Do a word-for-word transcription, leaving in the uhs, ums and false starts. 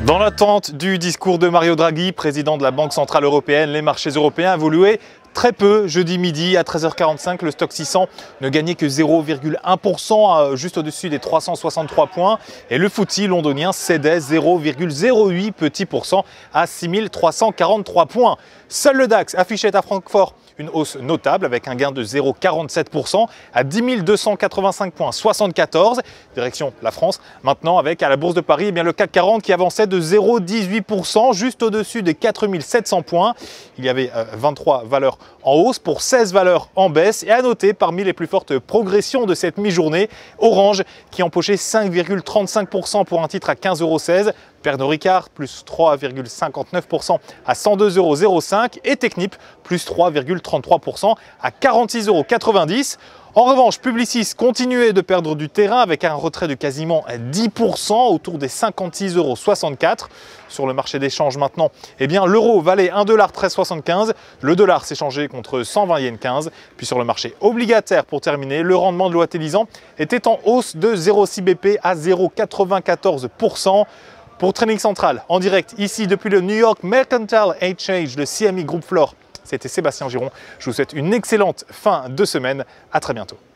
Dans l'attente du discours de Mario Draghi, président de la Banque Centrale Européenne, les marchés européens évoluaient très peu. Jeudi midi à treize heures quarante-cinq, le stock six cents ne gagnait que zéro virgule un pour cent, juste au-dessus des trois cent soixante-trois points. Et le F T S E londonien cédait zéro virgule zéro huit petits pourcents à six mille trois cent quarante-trois points. Seul le DAX affichait à Francfort une hausse notable avec un gain de zéro virgule quarante-sept pour cent à dix mille deux cent quatre-vingt-cinq virgule soixante-quatorze. Direction la France maintenant avec à la Bourse de Paris eh bien, le C A C quarante qui avançait de zéro virgule dix-huit pour cent juste au-dessus des quatre mille sept cents points. Il y avait euh, vingt-trois valeurs en hausse pour seize valeurs en baisse. Et à noter parmi les plus fortes progressions de cette mi-journée, Orange qui empochait cinq virgule trente-cinq pour cent pour un titre à quinze euros seize. Pernod Ricard plus trois virgule cinquante-neuf pour cent à cent deux euros zéro cinq et Technip plus trois virgule trente-trois pour cent à quarante-six euros quatre-vingt-dix. En revanche, Publicis continuait de perdre du terrain avec un retrait de quasiment dix pour cent autour des cinquante-six euros soixante-quatre. Sur le marché des changes maintenant, eh bien l'euro valait un dollar treize soixante-quinze, le dollar s'échangeait contre cent vingt yens quinze. Puis sur le marché obligataire pour terminer, le rendement de l'O A T lisant était en hausse de zéro virgule six B P à zéro virgule quatre-vingt-quatorze pour cent. Pour Trading Central, en direct ici depuis le New York Mercantile Exchange, le C M E Group Floor, c'était Sébastien Giron. Je vous souhaite une excellente fin de semaine. À très bientôt.